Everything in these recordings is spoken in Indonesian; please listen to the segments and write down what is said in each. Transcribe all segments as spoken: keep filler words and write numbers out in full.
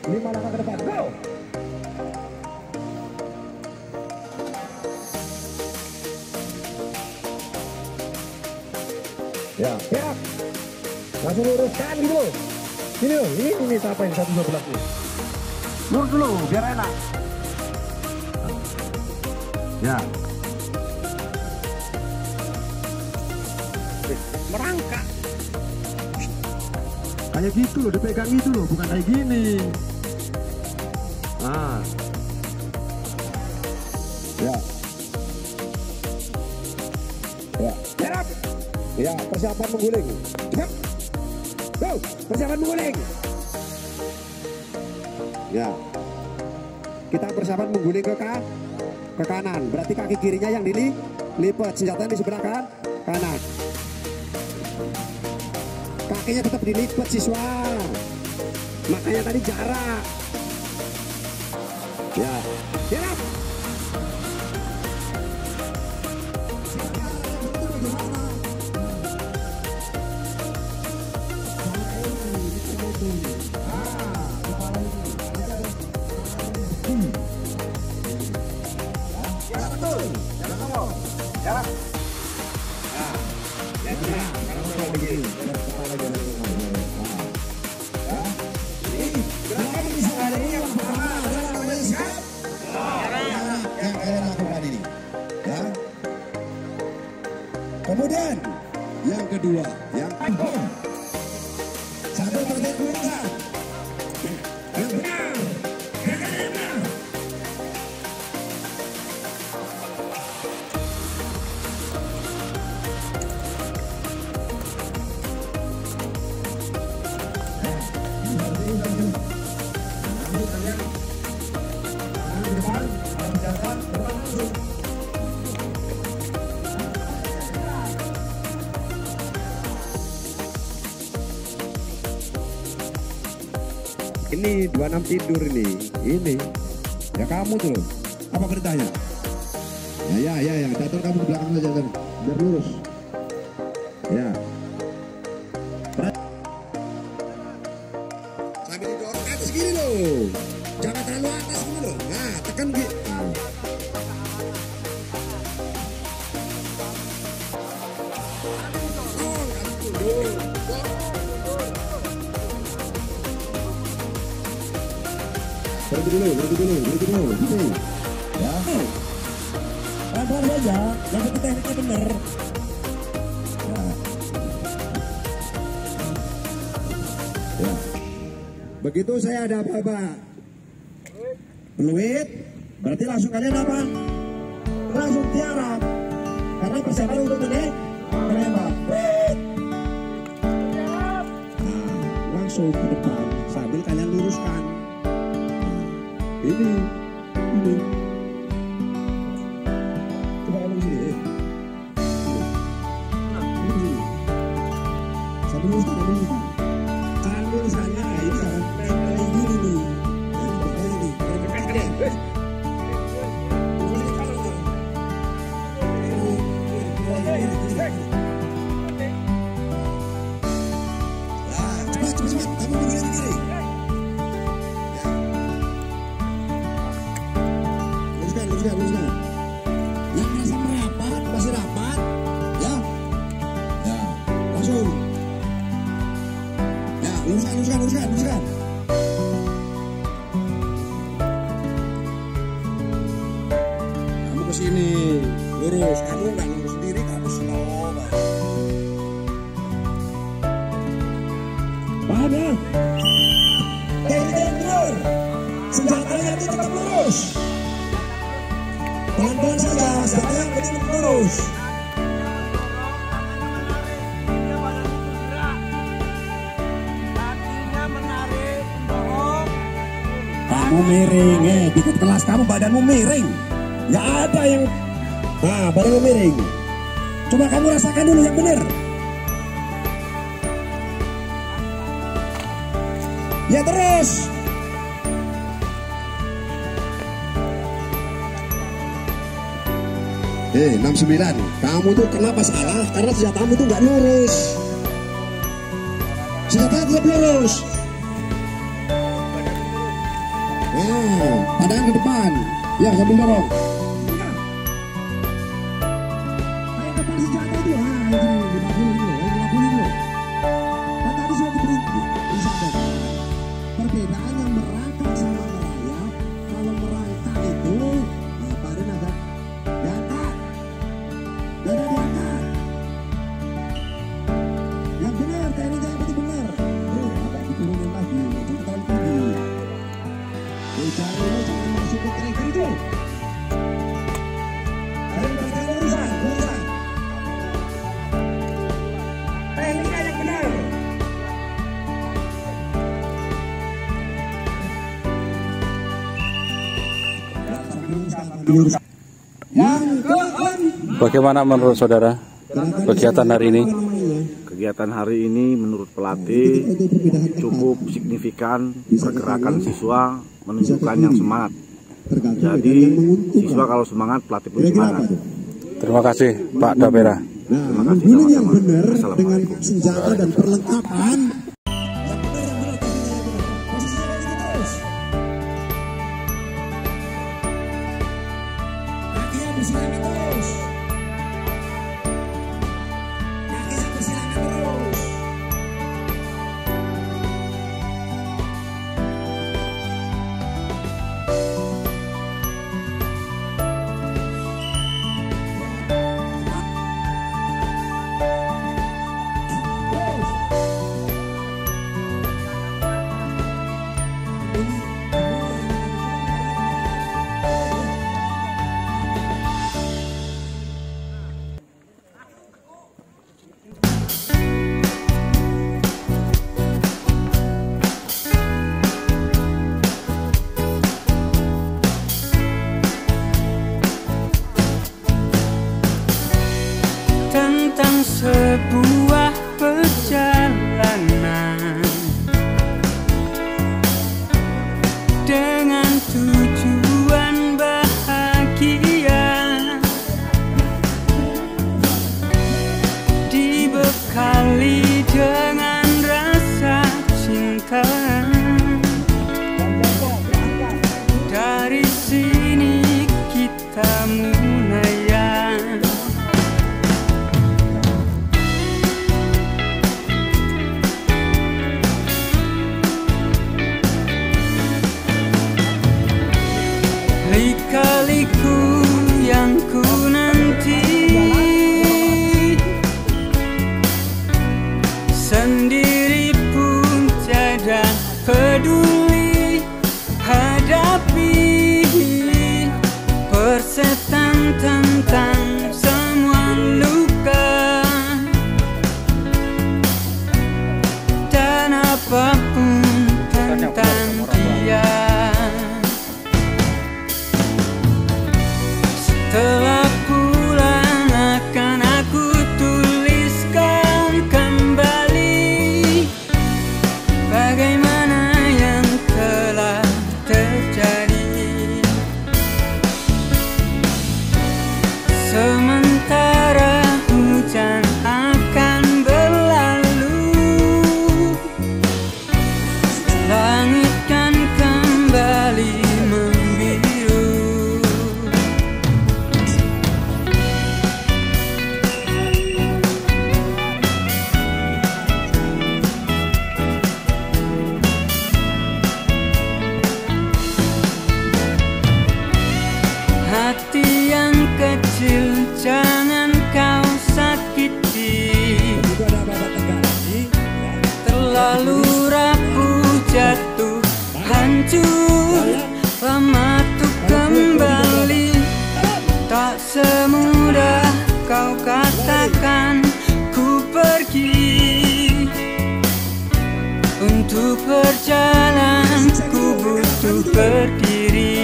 lima langkah ke depan, go. Ya, ya. Langsung luruskan gitu. Ini loh, ini ini apa yang satu dua belas ini. Lurus dulu biar enak. Ya. Merangkak. Kayak gitu loh, dipegang gitu loh, bukan kayak gini. Ah. Ya. Ya. Serap. Ya, persiapan mengguling. Cepat. Go, persiapan mengguling. Ya. Kita persiapan mengguling ke kan? Ke kanan. Berarti kaki kirinya yang dilipat, senjata di sebelah kan? Kanan. Kakinya tetap dilipat siswa. Makanya tadi jarak. Ya. Serap. Kemudian yang kedua, yang kedua, satu tertib benar, yang benar, yang benar. Ini dua puluh enam tidur ini, ini ya kamu tuh, Apa perintahnya? Ya, ya, ya, ya. Catur kamu ke belakang saja, biar lurus. ya. Sambil didorong ke atas gini loh. Jangan terlalu atas gini loh. Nah, tekan gitu. Berhenti dulu, berhenti dulu, berhenti dulu, gitu. Ya. Pelan-pelan saja, yang penting tekniknya bener. Ya. Ya. Begitu saya ada apa-apa peluit, berarti langsung kalian apa? Langsung tiarap. Karena persiapan untuk ini menembak. Nah, langsung ke depan sambil kalian luruskan. Nah, ini, ini. Coba kamu sini. Eh. Ini sini. Sambil luruskan, sambil luruskan. Jangan luruskannya, ini jangan kayak gini nih. Ini nih, kayak gini. Yang merasa merapat, masih rapat, ya, ya, langsung, ya, luruskan, luruskan, luruskan, luruskan. Kamu ke sini, lurus, kamu nggak lurus sendiri, kamu slow, paham ya? Teknik mundur, senjatanya itu tetap lurus. Pelan-pelan saja, senjata yang penting lurus. Kamu miring, eh, ikut kelas kamu badanmu miring. Nggak ada yang, nah badanmu miring. Coba kamu rasakan dulu yang benar. Ya terus. Eh, enam sembilan. Kamu tuh kenapa salah? Karena senjatamu tuh nggak lurus. Senjata tetap lurus. Nah, pandangan ke depan. Ya, sambil dorong. Ayo depan senjata itu. Ah, ini lima puluh dulu, lima puluh dulu. Kan tadi sudah diberi disampaikan. Perbedaan yang merangkak sama merayap. Kalau merangkak itu, nah, badan agak diangkat. Dada diangkat. Yang benar, tekniknya yang betul benar. Eh, agak diturunin lagi, jangan terlalu tinggi. Bicara jangan masuk ke trigger itu. Dari bagian lulusan, lulusan. Tekniknya yang benar. Yang keempat. Bagaimana menurut saudara kegiatan hari ini? Kegiatan hari ini menurut pelatih cukup signifikan, pergerakan siswa menunjukkan yang semangat. Jadi siswa kalau semangat, pelatih pun semangat. Terima kasih Pak Dabera. Terima kasih Guling yang sama-sama. benar dengan Assalamualaikum. senjata dan perlengkapan. Tentang sebuah perjalanan dengan tujuan bahagia, dibekali dengan rasa cinta. Dari sini kita mulai. Lika-liku yang ku nanti, sendiri pun tiada peduli, hadapi persetan tentang semua luka dan apapun tentang dia. Setelah pulang akan aku tuliskan kembali bagaimana yang telah terjadi. Sementara hujan akan berlalu, langit kan kembali membiru. Hati yang kecil jangan kau sakiti, terlalu rapuh jatuh hancur, lama tuh kembali. Tak semudah kau katakan ku pergi, untuk berjalan ku butuh berdiri.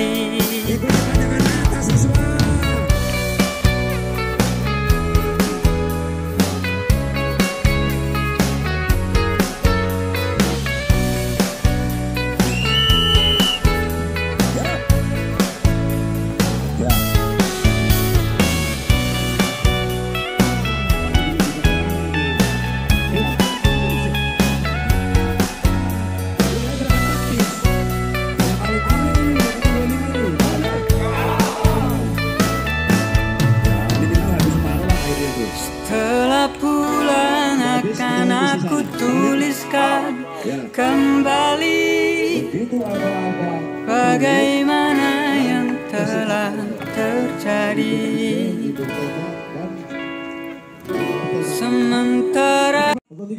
bagaimana yang telah terjadi. Sementara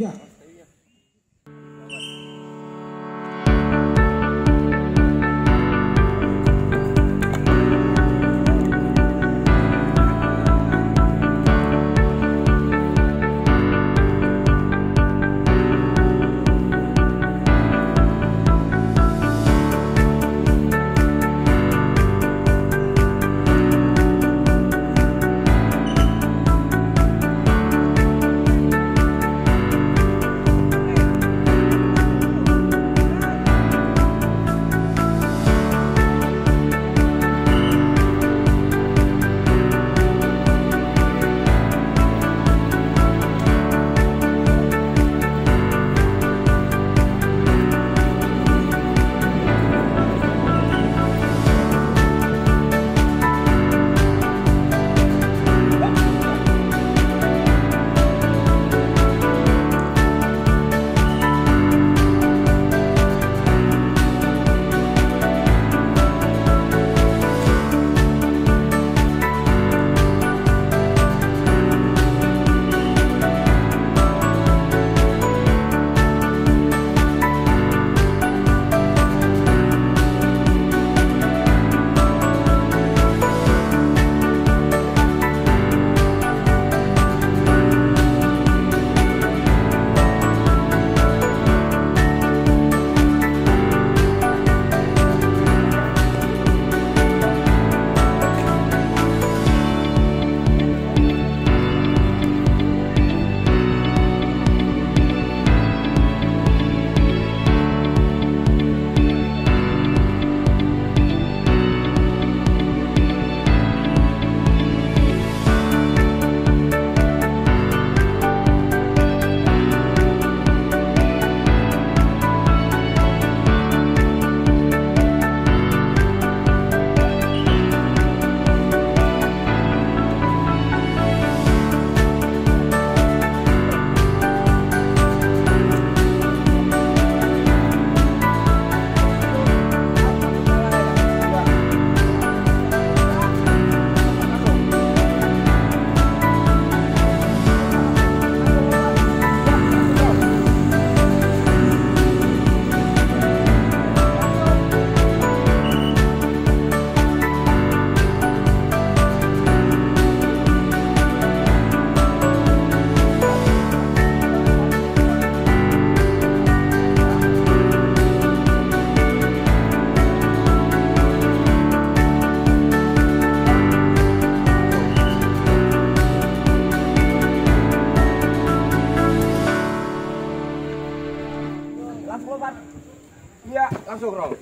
Iya, langsung roll.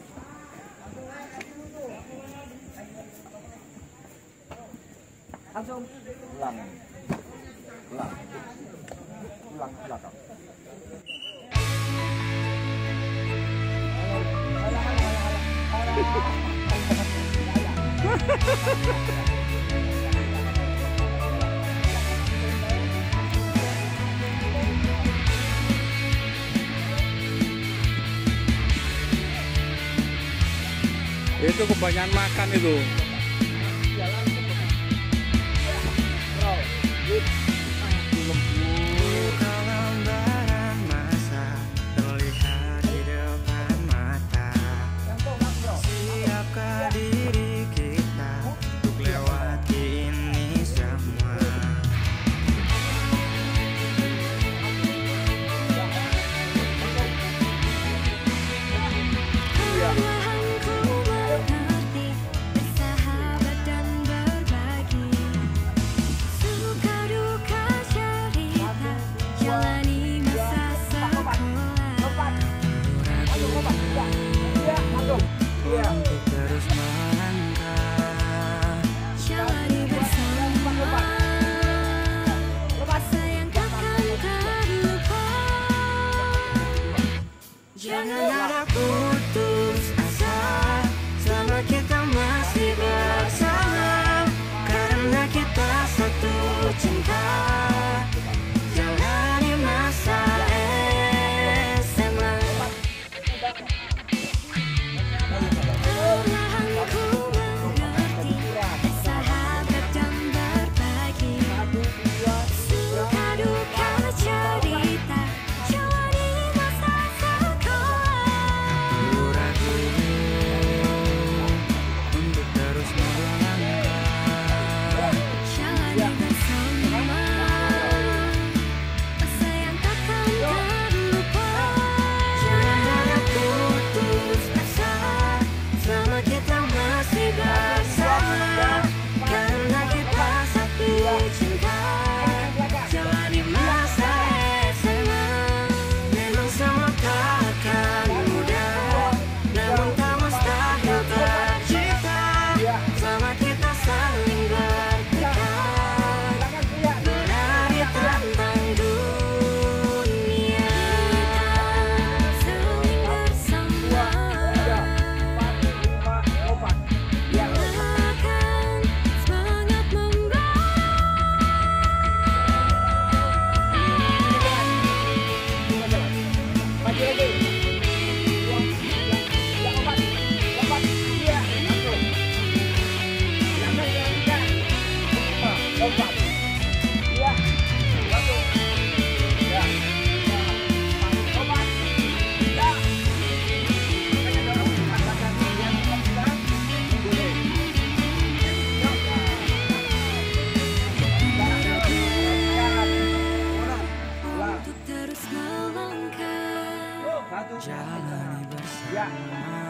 Langsung ulang. Ulang. Ulang ke belakang. Itu kebanyakan makan itu. Perlahan ku mengerti, bersahabat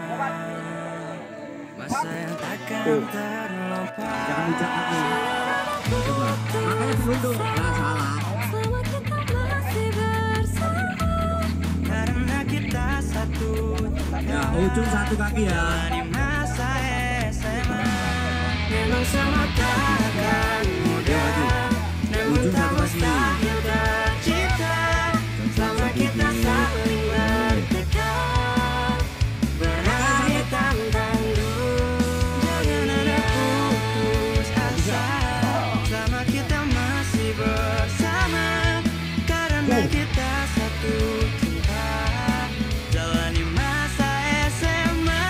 Masa yang takkan terlupa. Jangan bijak aku. Coba. Makanya dilundung. Nah, salah. Selama kita masih bersama, Karena kita satu. Ya, ujung satu kaki ya. Di masa S M A memang sama takkan mudah, namun tak mustahil tercipta selama kita saling bertekad berani tantang dunia. Jangan ada putus asa selama kita masih bersama, karena kita satu cinta jalani masa S M A.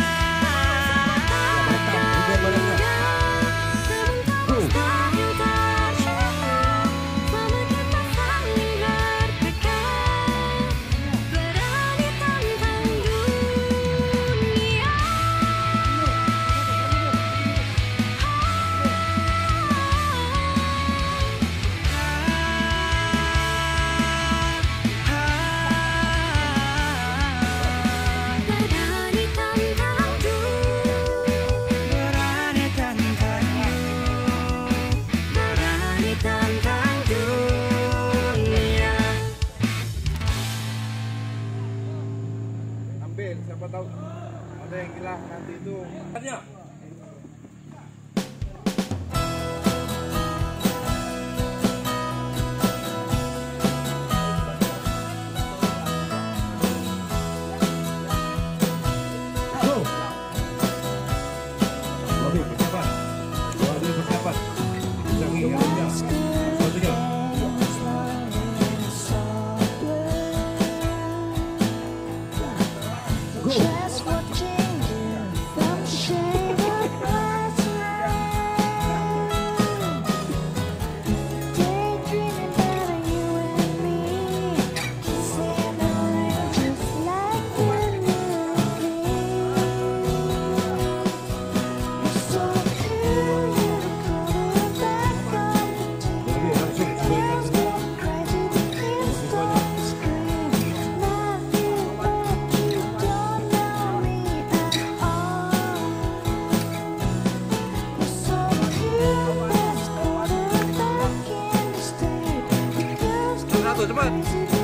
mustahil tercipta. Selama kita saling bertekad berani tantang dunia. Berani tantang dunia. Berani tantang berani tantang dunia. Ambil, siapa tahu ada yang hilang nanti itu. Lebih persiapan, lebih persiapan. Yang ini harusnya satunya. Just watching you from the shade of glass night, daydreaming about you and me, kissing the rain just like the movie. You're so cool, you're the color back on the tape. Lebih langsung Girls get crazy, they can't stop the scream. Love you, but you don't know me at all. You're so cute, best quarterback in the state. The girls get Satu, cepat. crazy, they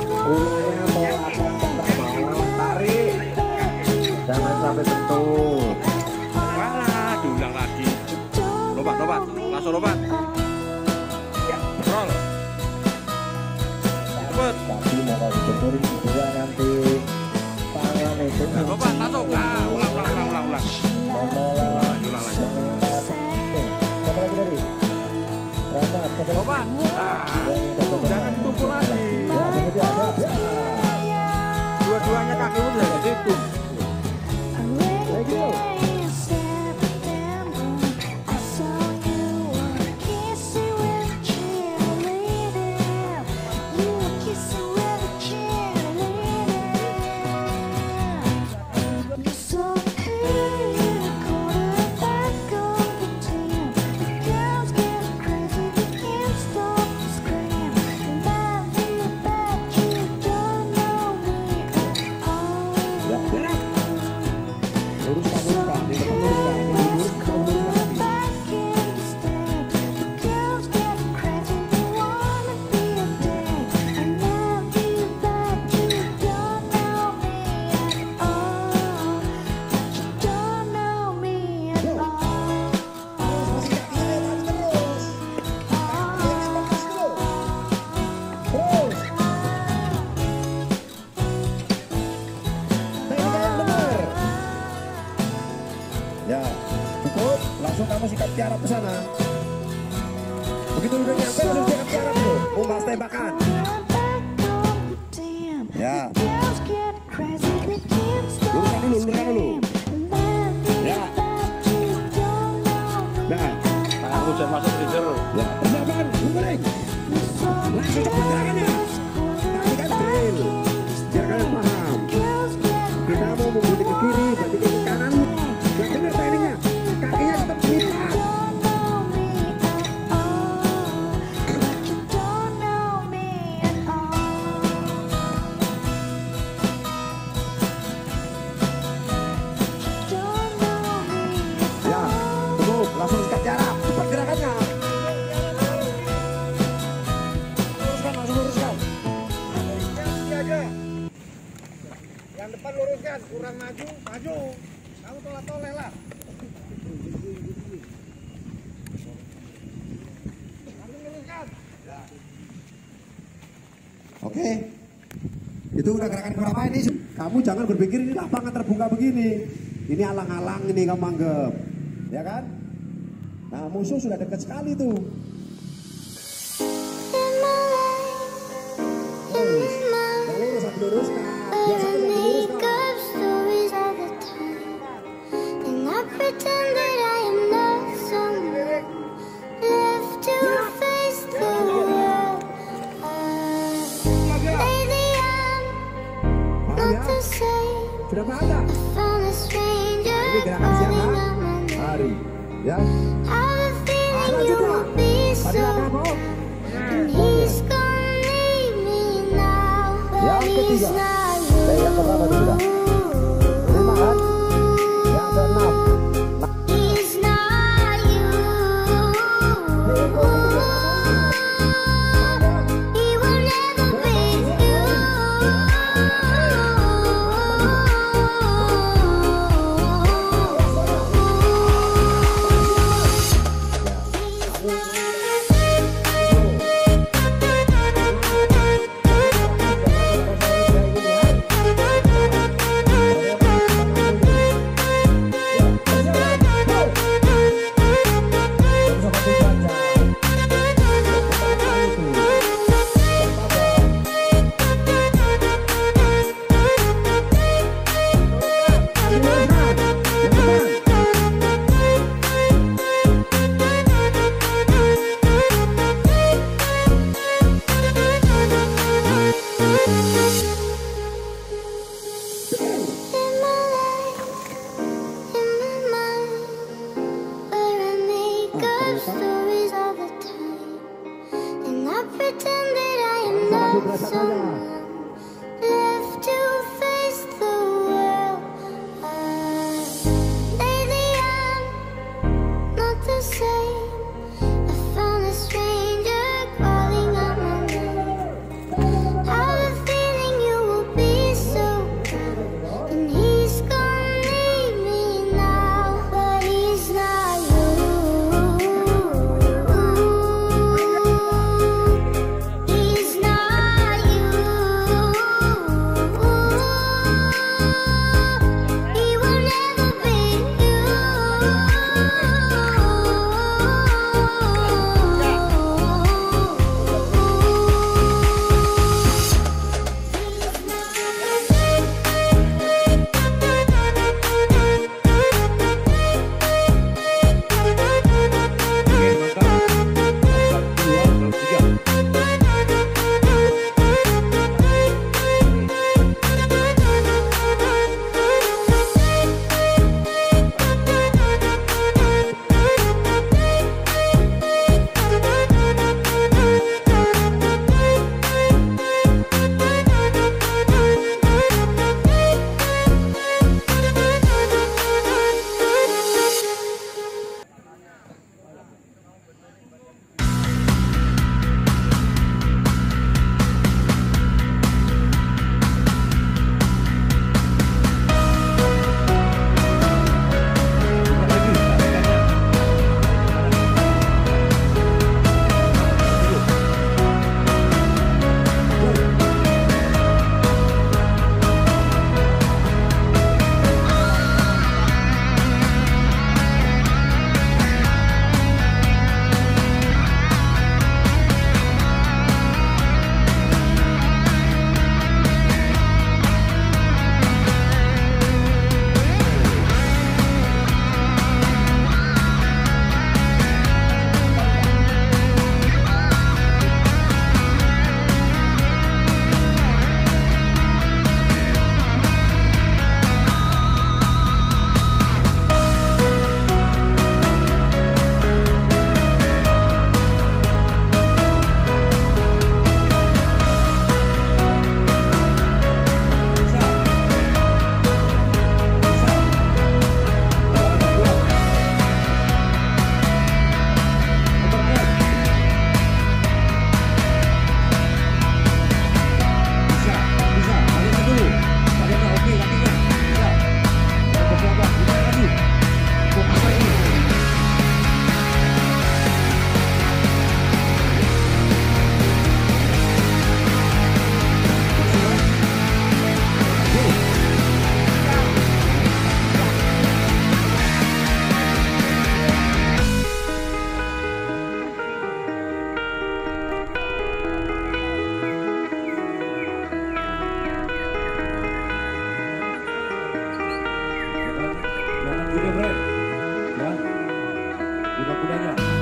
want Tarik, jangan sampai sentuh. Wah, diulang lagi. Lompat, lompat, langsung lompat. Roll. Cepet. Tapi mau dibeturin juga nanti. Tangan itu. Lompat, langsung. Ah, ulang, ulang, ulang, ulang, ulang. Ulang lagi, ulang lagi. Coba lagi dari. Lompat, coba. Lompat. Ah, jangan tumpul lagi. Ya, begitu aja. Ya. Dua-duanya kakimu udah di situ. Thank you. I saw you were kissing with a cheerleader. You were kissing with a cheerleader. You're so cool, you're the quarterback of the team. The girls get crazy, they can't stop the scream. And I feel bad, you don't know me at all. Ya, gerak. Luruskan, luruskan. Di depan luruskan. Di luruskan, luruskan. Terus. Tengok yang benar. Ya, cukup. Langsung kamu sikat tiarap ke sana. Begitu udah nyampe langsung sikat tiarap dulu. Umbas tembakan. Ya. Luruskan dulu, luruskan dulu. Ya. Nah, Tangan hujan masuk freezer. ya, persiapan, berguling. Langsung cepat gerakannya. Taktikan drill. Biar kalian paham. Kita mau membunuh ke kiri, berarti ke kanan. Gak bener tekniknya. Kakinya tetap lipat. Oke, itu udah gerakan berapa ini? Kamu jangan berpikir ini lapangan terbuka begini. Ini alang-alang ini kamu anggap, ya kan? Nah musuh sudah dekat sekali tuh. Lurus, yang lurus satu lurus kan? Biasa satu lurus kan? Sudah ada. Ini gerakan siang hari, ya. Selanjutnya, tadi apa kok? Yang ketiga, eh, yang keberapa itu sudah? Lima kan? Yang keenam. He's not you. Sudah break. Ya. Lima kudanya.